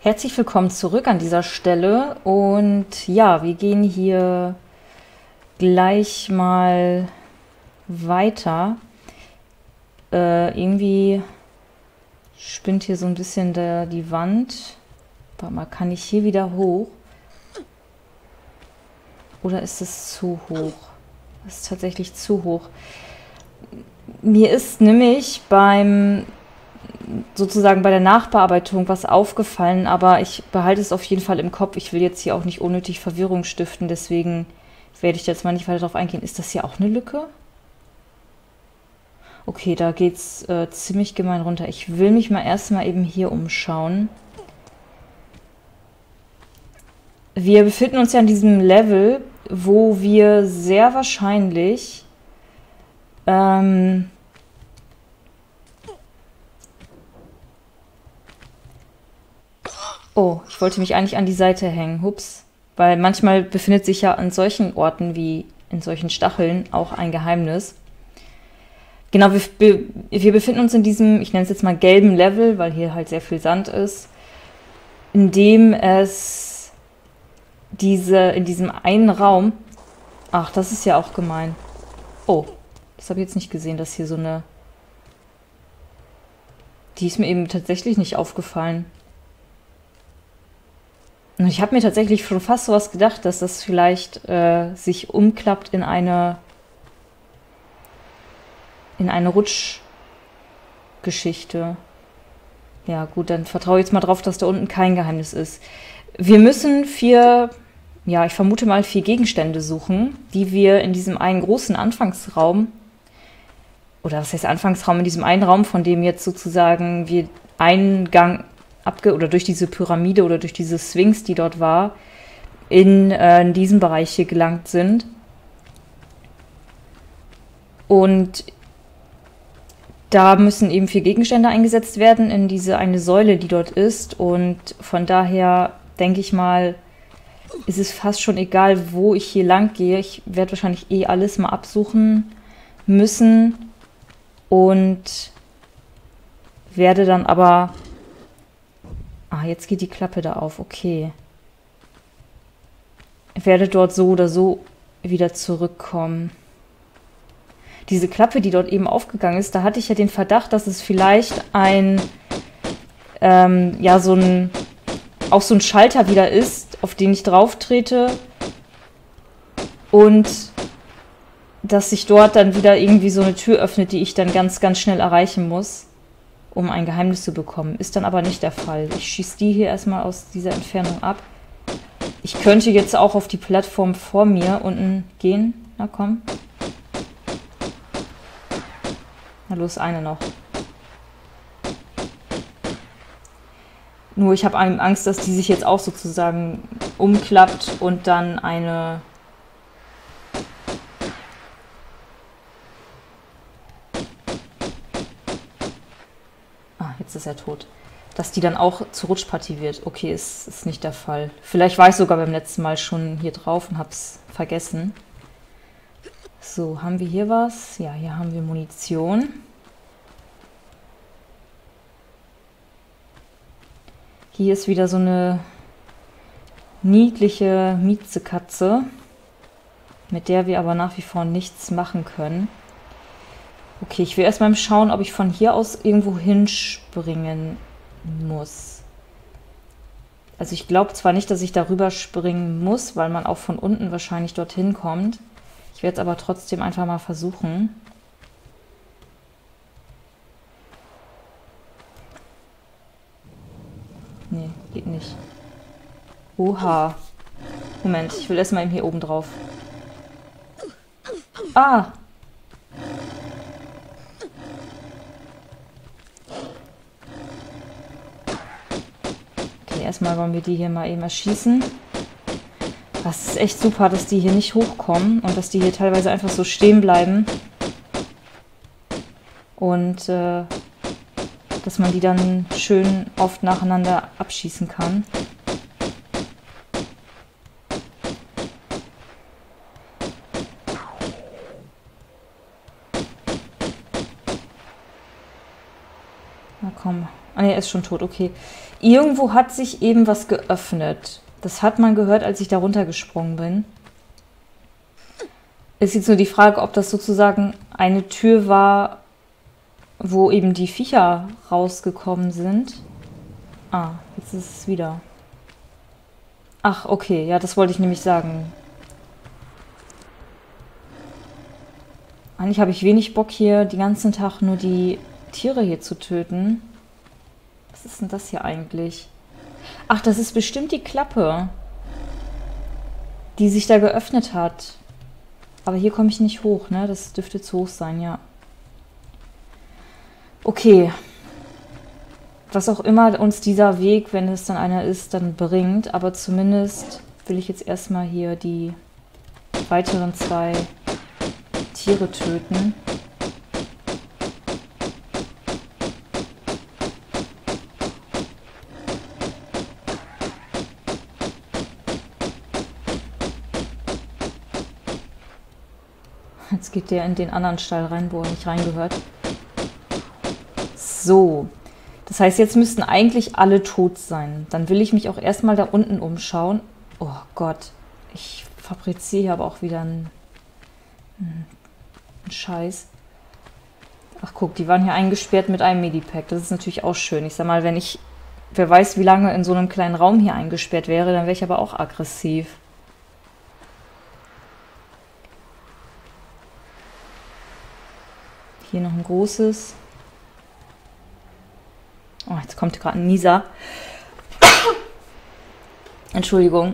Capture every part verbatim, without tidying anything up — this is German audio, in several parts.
Herzlich willkommen zurück an dieser Stelle und ja, wir gehen hier gleich mal weiter. Äh, irgendwie spinnt hier so ein bisschen der, die Wand. Warte mal, kann ich hier wieder hoch? Oder ist es zu hoch? Das ist tatsächlich zu hoch. Mir ist nämlich beim sozusagen bei der Nachbearbeitung was aufgefallen, aber ich behalte es auf jeden Fall im Kopf. Ich will jetzt hier auch nicht unnötig Verwirrung stiften, deswegen werde ich jetzt mal nicht weiter darauf eingehen. Ist das hier auch eine Lücke? Okay, da geht's äh, ziemlich gemein runter. Ich will mich mal erstmal eben hier umschauen. Wir befinden uns ja in diesem Level, wo wir sehr wahrscheinlich ähm, Oh, ich wollte mich eigentlich an die Seite hängen. Hups. Weil manchmal befindet sich ja an solchen Orten wie in solchen Stacheln auch ein Geheimnis. Genau, wir, wir befinden uns in diesem, ich nenne es jetzt mal gelben Level, weil hier halt sehr viel Sand ist, in dem es diese, in diesem einen Raum, ach, das ist ja auch gemein. Oh, das habe ich jetzt nicht gesehen, dass hier so eine, die ist mir eben tatsächlich nicht aufgefallen. Und ich habe mir tatsächlich schon fast sowas gedacht, dass das vielleicht äh, sich umklappt in eine in eine Rutschgeschichte. Ja gut, dann vertraue ich jetzt mal drauf, dass da unten kein Geheimnis ist. Wir müssen vier, ja ich vermute mal vier Gegenstände suchen, die wir in diesem einen großen Anfangsraum, oder was heißt Anfangsraum, in diesem einen Raum, von dem jetzt sozusagen wir einen Gang abge oder durch diese Pyramide oder durch diese Sphinx, die dort war, in, äh, in diesen Bereich hier gelangt sind. Und da müssen eben vier Gegenstände eingesetzt werden in diese eine Säule, die dort ist. Und von daher denke ich mal, ist es fast schon egal, wo ich hier lang gehe. Ich werde wahrscheinlich eh alles mal absuchen müssen und werde dann aber... Ah, jetzt geht die Klappe da auf, okay. Ich werde dort so oder so wieder zurückkommen. Diese Klappe, die dort eben aufgegangen ist, da hatte ich ja den Verdacht, dass es vielleicht ein, ähm, ja, so ein, auch so ein Schalter wieder ist, auf den ich drauf trete und dass sich dort dann wieder irgendwie so eine Tür öffnet, die ich dann ganz, ganz schnell erreichen muss, um ein Geheimnis zu bekommen. Ist dann aber nicht der Fall. Ich schieße die hier erstmal aus dieser Entfernung ab. Ich könnte jetzt auch auf die Plattform vor mir unten gehen. Na komm. Na los, eine noch. Nur ich habe Angst, dass die sich jetzt auch sozusagen umklappt und dann eine... Jetzt ist er tot. Dass die dann auch zur Rutschpartie wird. Okay, ist, ist nicht der Fall. Vielleicht war ich sogar beim letzten Mal schon hier drauf und hab's vergessen. So, haben wir hier was? Ja, hier haben wir Munition. Hier ist wieder so eine niedliche Miezekatze, mit der wir aber nach wie vor nichts machen können. Okay, ich will erstmal schauen, ob ich von hier aus irgendwo hinspringen muss. Also ich glaube zwar nicht, dass ich darüber springen muss, weil man auch von unten wahrscheinlich dorthin kommt. Ich werde es aber trotzdem einfach mal versuchen. Nee, geht nicht. Oha. Moment, ich will erstmal eben hier oben drauf. Ah! Erstmal wollen wir die hier mal eben erschießen. Das ist echt super, dass die hier nicht hochkommen und dass die hier teilweise einfach so stehen bleiben. Und äh, dass man die dann schön oft nacheinander abschießen kann. Na komm. Ah ne, er ist schon tot, okay. Irgendwo hat sich eben was geöffnet. Das hat man gehört, als ich da runtergesprungen bin. Ist jetzt nur die Frage, ob das sozusagen eine Tür war, wo eben die Viecher rausgekommen sind. Ah, jetzt ist es wieder. Ach, okay, ja, das wollte ich nämlich sagen. Eigentlich habe ich wenig Bock hier den ganzen Tag nur die Tiere hier zu töten. Was ist denn das hier eigentlich? Ach, das ist bestimmt die Klappe, die sich da geöffnet hat. Aber hier komme ich nicht hoch, ne? Das dürfte zu hoch sein, ja. Okay. Was auch immer uns dieser Weg, wenn es dann einer ist, dann bringt. Aber zumindest will ich jetzt erstmal hier die weiteren zwei Tiere töten. Jetzt geht der in den anderen Stall rein, wo er nicht reingehört. So. Das heißt, jetzt müssten eigentlich alle tot sein. Dann will ich mich auch erstmal da unten umschauen. Oh Gott. Ich fabriziere hier aber auch wieder einen, einen Scheiß. Ach guck, die waren hier eingesperrt mit einem Medipack. Das ist natürlich auch schön. Ich sag mal, wenn ich, wer weiß, wie lange in so einem kleinen Raum hier eingesperrt wäre, dann wäre ich aber auch aggressiv. Hier noch ein großes. Oh, jetzt kommt gerade ein Nieser. Entschuldigung.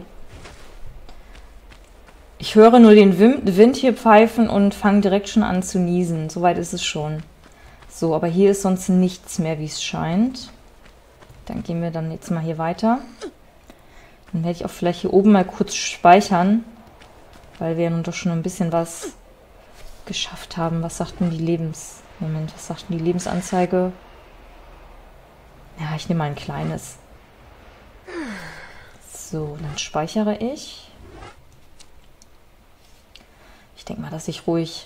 Ich höre nur den Wind hier pfeifen und fange direkt schon an zu niesen. Soweit ist es schon. So, aber hier ist sonst nichts mehr, wie es scheint. Dann gehen wir dann jetzt mal hier weiter. Dann werde ich auch vielleicht hier oben mal kurz speichern, weil wir nun doch schon ein bisschen was geschafft haben. Was sagt denn die Lebens... Moment, was sagt denn die Lebensanzeige? Ja, ich nehme mal ein kleines. So, dann speichere ich. Ich denke mal, dass ich ruhig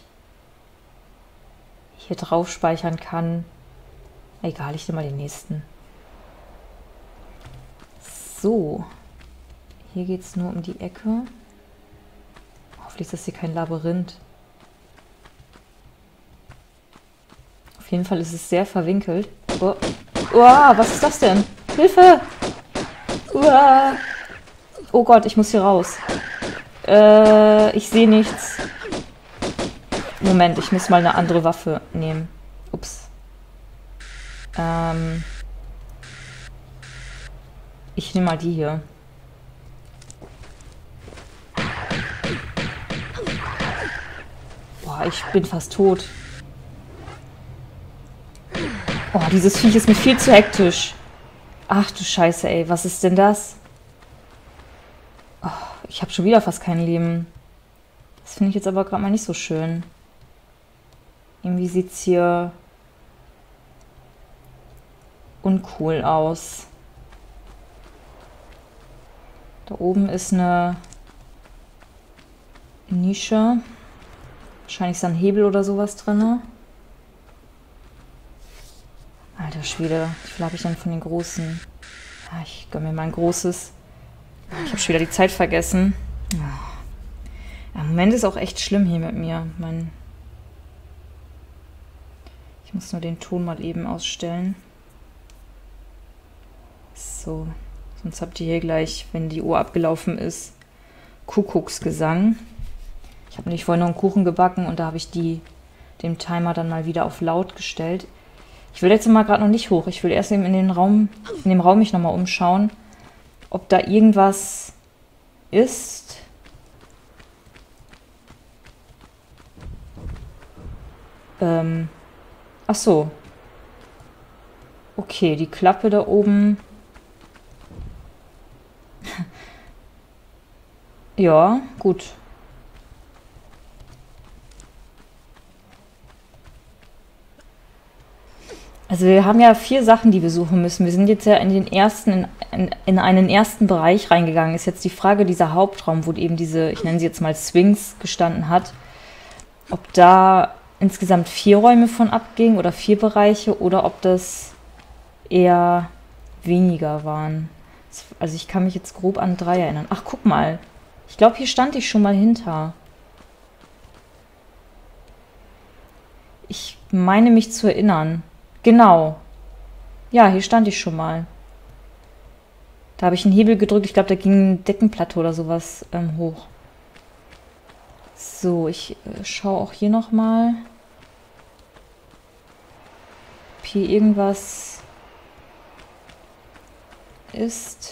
hier drauf speichern kann. Egal, ich nehme mal den nächsten. So. Hier geht es nur um die Ecke. Hoffentlich ist das hier kein Labyrinth. Auf jeden Fall ist es sehr verwinkelt. Oh, oh was ist das denn? Hilfe! Oh, oh Gott, ich muss hier raus. Äh, ich sehe nichts. Moment, ich muss mal eine andere Waffe nehmen. Ups. Ähm. Ich nehme mal die hier. Boah, ich bin fast tot. Oh, dieses Viech ist mir viel zu hektisch. Ach du Scheiße, ey. Was ist denn das? Oh, ich habe schon wieder fast kein Leben. Das finde ich jetzt aber gerade mal nicht so schön. Irgendwie sieht es hier uncool aus. Da oben ist eine Nische. Wahrscheinlich ist da ein Hebel oder sowas drin. Alter Schwede, wie viel habe ich denn von den Großen? Ja, ich gönne mir mal ein großes. Ich habe schon wieder die Zeit vergessen. Ja, im Moment ist auch echt schlimm hier mit mir. Mein ich muss nur den Ton mal eben ausstellen. So, sonst habt ihr hier gleich, wenn die Uhr abgelaufen ist, Kuckucksgesang. Ich habe nämlich vorhin noch einen Kuchen gebacken und da habe ich die, den Timer dann mal wieder auf laut gestellt. Ich will jetzt mal gerade noch nicht hoch. Ich will erst eben in den Raum, in dem Raum mich nochmal umschauen, ob da irgendwas ist. Ähm, ach so. Okay, die Klappe da oben. Ja, gut. Also wir haben ja vier Sachen, die wir suchen müssen. Wir sind jetzt ja in den ersten, in, in, in einen ersten Bereich reingegangen. Ist jetzt die Frage, dieser Hauptraum, wo eben diese, ich nenne sie jetzt mal Sphinx gestanden hat, ob da insgesamt vier Räume von abgingen oder vier Bereiche oder ob das eher weniger waren. Also ich kann mich jetzt grob an drei erinnern. Ach, guck mal. Ich glaube, hier stand ich schon mal hinter. Ich meine mich zu erinnern. Genau. Ja, hier stand ich schon mal. Da habe ich einen Hebel gedrückt. Ich glaube, da ging ein Deckenplatte oder sowas ähm, hoch. So, ich äh, schaue auch hier nochmal. Ob hier irgendwas ist.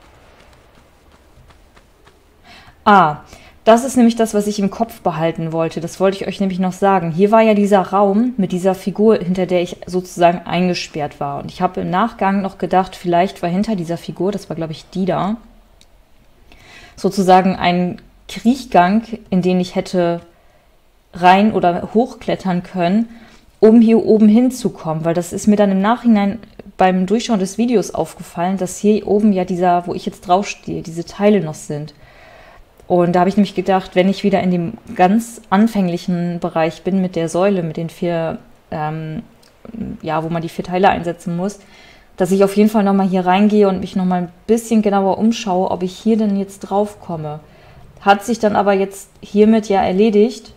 Ah, das ist nämlich das, was ich im Kopf behalten wollte. Das wollte ich euch nämlich noch sagen. Hier war ja dieser Raum mit dieser Figur, hinter der ich sozusagen eingesperrt war. Und ich habe im Nachgang noch gedacht, vielleicht war hinter dieser Figur, das war glaube ich die da, sozusagen ein Kriechgang, in den ich hätte rein oder hochklettern können, um hier oben hinzukommen. Weil das ist mir dann im Nachhinein beim Durchschauen des Videos aufgefallen, dass hier oben ja dieser, wo ich jetzt draufstehe, diese Teile noch sind. Und da habe ich nämlich gedacht, wenn ich wieder in dem ganz anfänglichen Bereich bin mit der Säule, mit den vier, ähm, ja, wo man die vier Teile einsetzen muss, dass ich auf jeden Fall nochmal hier reingehe und mich nochmal ein bisschen genauer umschaue, ob ich hier denn jetzt drauf komme. Hat sich dann aber jetzt hiermit ja erledigt.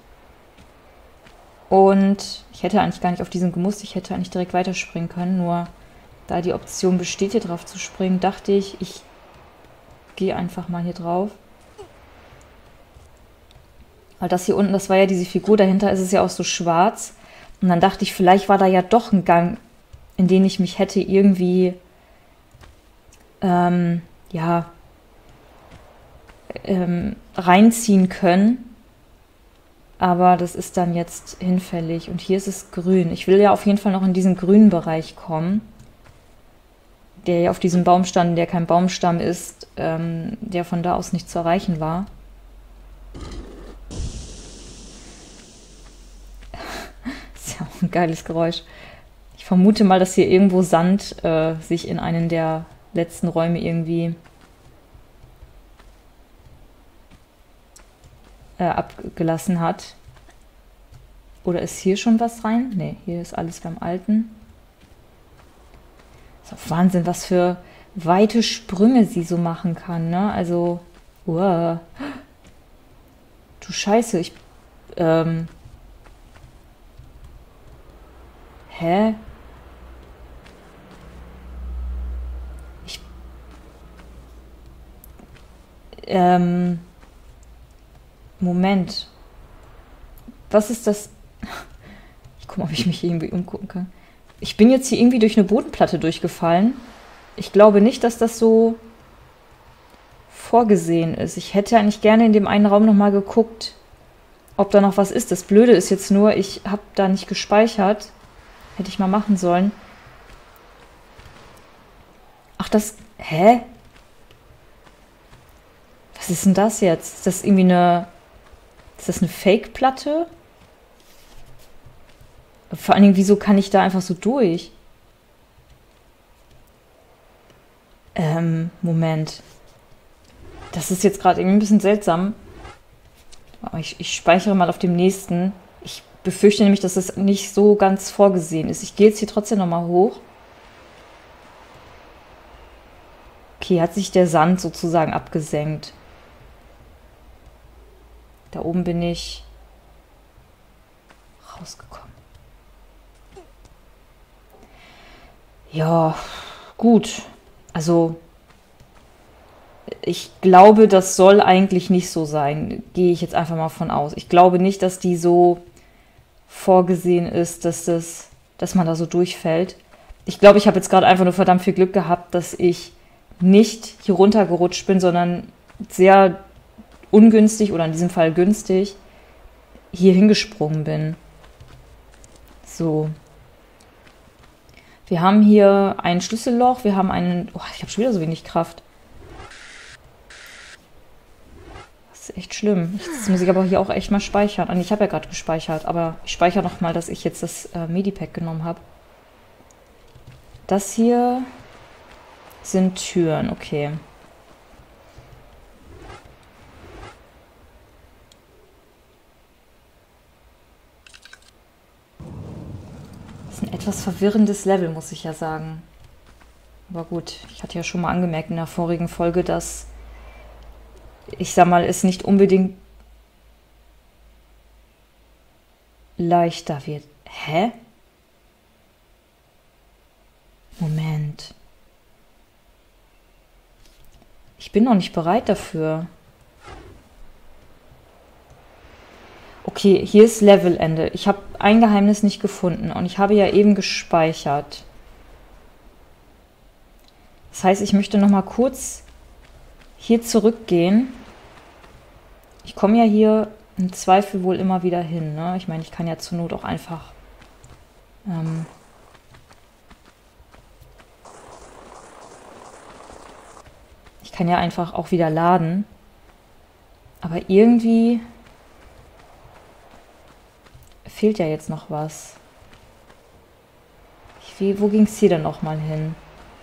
Und ich hätte eigentlich gar nicht auf diesen gemusst, ich hätte eigentlich direkt weiterspringen können, nur da die Option besteht, hier drauf zu springen, dachte ich, ich gehe einfach mal hier drauf. Weil das hier unten, das war ja diese Figur, dahinter ist es ja auch so schwarz. Und dann dachte ich, vielleicht war da ja doch ein Gang, in den ich mich hätte irgendwie, ähm, ja, ähm, reinziehen können. Aber das ist dann jetzt hinfällig. Und hier ist es grün. Ich will ja auf jeden Fall noch in diesen grünen Bereich kommen. Der ja auf diesem Baum stand, der kein Baumstamm ist, ähm, der von da aus nicht zu erreichen war. Ist ja auch ein geiles Geräusch. Ich vermute mal, dass hier irgendwo Sand äh, sich in einen der letzten Räume irgendwie äh, abgelassen hat. Oder ist hier schon was rein? Ne, hier ist alles beim Alten. Ist auch Wahnsinn, was für weite Sprünge sie so machen kann, ne? Also, uah. Du Scheiße, ich, ähm, hä? Ich, ähm, Moment. Was ist das? Ich guck mal, ob ich mich hier irgendwie umgucken kann. Ich bin jetzt hier irgendwie durch eine Bodenplatte durchgefallen. Ich glaube nicht, dass das so vorgesehen ist. Ich hätte eigentlich gerne in dem einen Raum nochmal geguckt, ob da noch was ist. Das Blöde ist jetzt nur, ich habe da nicht gespeichert. Hätte ich mal machen sollen. Ach, das... Hä? Was ist denn das jetzt? Ist das irgendwie eine... Ist das eine Fake-Platte? Vor allen Dingen, wieso kann ich da einfach so durch? Ähm, Moment. Das ist jetzt gerade irgendwie ein bisschen seltsam. Ich, ich speichere mal auf dem nächsten. Ich befürchte nämlich, dass das nicht so ganz vorgesehen ist. Ich gehe jetzt hier trotzdem nochmal hoch. Okay, hat sich der Sand sozusagen abgesenkt. Da oben bin ich rausgekommen. Ja, gut. Also, ich glaube, das soll eigentlich nicht so sein. Gehe ich jetzt einfach mal von aus. Ich glaube nicht, dass die so vorgesehen ist, dass das, dass man da so durchfällt. Ich glaube, ich habe jetzt gerade einfach nur verdammt viel Glück gehabt, dass ich nicht hier runtergerutscht bin, sondern sehr ungünstig oder in diesem Fall günstig hier hingesprungen bin. So. Wir haben hier ein Schlüsselloch, wir haben einen... Oh, ich habe schon wieder so wenig Kraft. Das ist echt schlimm. Jetzt muss ich aber hier auch echt mal speichern. Und ich habe ja gerade gespeichert, aber ich speichere noch mal, dass ich jetzt das äh, Medipack genommen habe. Das hier sind Türen, okay. Das ist ein etwas verwirrendes Level, muss ich ja sagen. Aber gut, ich hatte ja schon mal angemerkt in der vorigen Folge, dass, ich sag mal, es nicht unbedingt leichter wird. Hä? Moment. Ich bin noch nicht bereit dafür. Okay, hier ist Levelende. Ich habe ein Geheimnis nicht gefunden und ich habe ja eben gespeichert. Das heißt, ich möchte noch mal kurz hier zurückgehen. Ich komme ja hier im Zweifel wohl immer wieder hin, ne? Ich meine, ich kann ja zur Not auch einfach ähm, ich kann ja einfach auch wieder laden. Aber irgendwie fehlt ja jetzt noch was. Ich, wie, wo ging es hier denn noch mal hin?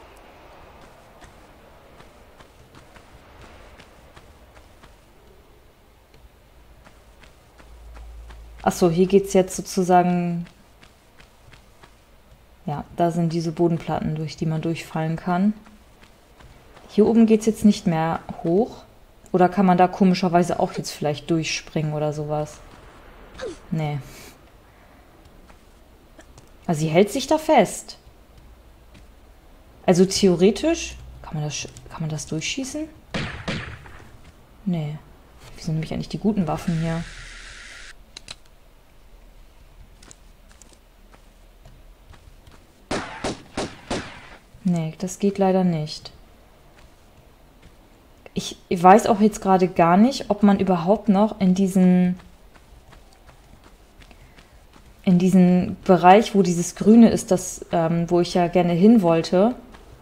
Achso, hier geht es jetzt sozusagen... Ja, da sind diese Bodenplatten, durch die man durchfallen kann. Hier oben geht es jetzt nicht mehr hoch. Oder kann man da komischerweise auch jetzt vielleicht durchspringen oder sowas? Nee. Also sie hält sich da fest. Also theoretisch... Kann man das, kann man das durchschießen? Nee. Wie sind nämlich eigentlich die guten Waffen hier? Nee, das geht leider nicht. Ich, ich weiß auch jetzt gerade gar nicht, ob man überhaupt noch in diesen in diesen Bereich, wo dieses Grüne ist, das, ähm, wo ich ja gerne hin wollte,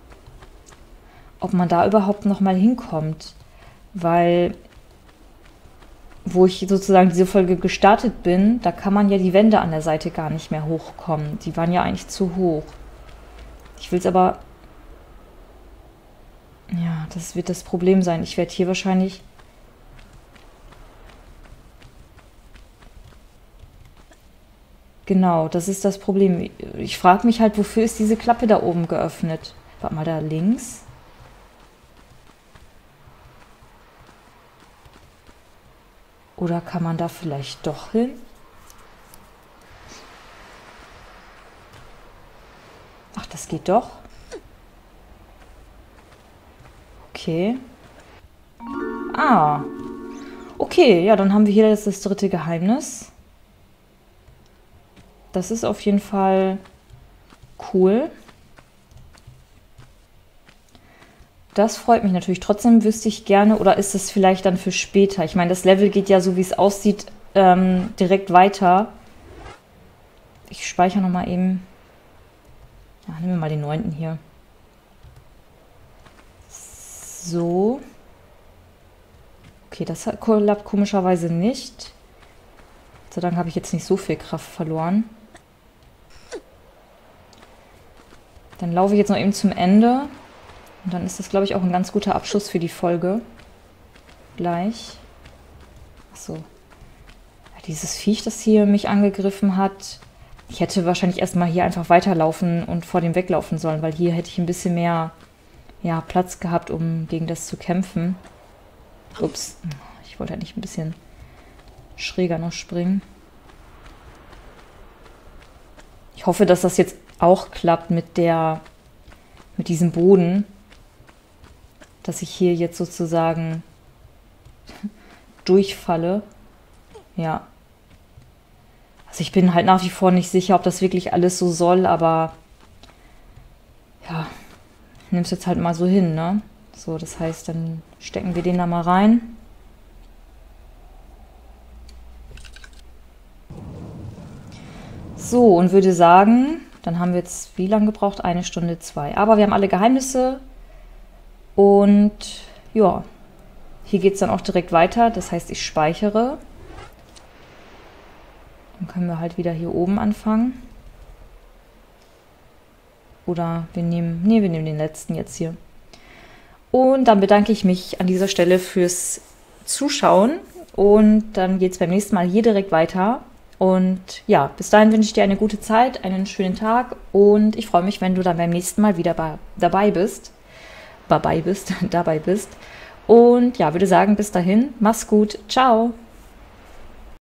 ob man da überhaupt noch mal hinkommt. Weil, wo ich sozusagen diese Folge gestartet bin, da kann man ja die Wände an der Seite gar nicht mehr hochkommen. Die waren ja eigentlich zu hoch. Ich will es aber... Ja, das wird das Problem sein. Ich werde hier wahrscheinlich... Genau, das ist das Problem. Ich frage mich halt, wofür ist diese Klappe da oben geöffnet? Warte mal, da links. Oder kann man da vielleicht doch hin? Ach, das geht doch. Okay. Ah. Okay, ja, dann haben wir hier jetzt das dritte Geheimnis. Das ist auf jeden Fall cool. Das freut mich natürlich. Trotzdem wüsste ich gerne, oder ist es vielleicht dann für später? Ich meine, das Level geht ja, so wie es aussieht, ähm, direkt weiter. Ich speichere nochmal eben. Ja, nehmen wir mal den neunten hier. So. Okay, das klappt komischerweise nicht. Gott sei Dank habe ich jetzt nicht so viel Kraft verloren. Dann laufe ich jetzt noch eben zum Ende. Und dann ist das, glaube ich, auch ein ganz guter Abschluss für die Folge. Gleich. Achso. Ja, dieses Viech, das hier mich angegriffen hat. Ich hätte wahrscheinlich erstmal hier einfach weiterlaufen und vor dem weglaufen sollen, weil hier hätte ich ein bisschen mehr ja, Platz gehabt, um gegen das zu kämpfen. Ups. Ich wollte eigentlich ein bisschen schräger noch springen. Ich hoffe, dass das jetzt auch klappt mit der, mit diesem Boden. Dass ich hier jetzt sozusagen durchfalle. Ja. Also ich bin halt nach wie vor nicht sicher, ob das wirklich alles so soll, aber ja, ich nehme es jetzt halt mal so hin, ne? So, das heißt, dann stecken wir den da mal rein. So, und würde sagen, dann haben wir jetzt wie lange gebraucht? Eine Stunde, zwei. Aber wir haben alle Geheimnisse. Und ja, hier geht es dann auch direkt weiter. Das heißt, ich speichere. Dann können wir halt wieder hier oben anfangen. Oder wir nehmen, nee, wir nehmen den letzten jetzt hier. Und dann bedanke ich mich an dieser Stelle fürs Zuschauen. Und dann geht es beim nächsten Mal hier direkt weiter. Und ja, bis dahin wünsche ich dir eine gute Zeit, einen schönen Tag und ich freue mich, wenn du dann beim nächsten Mal wieder bei, dabei bist. Dabei bist, dabei bist. Und ja, würde sagen, bis dahin, mach's gut, ciao.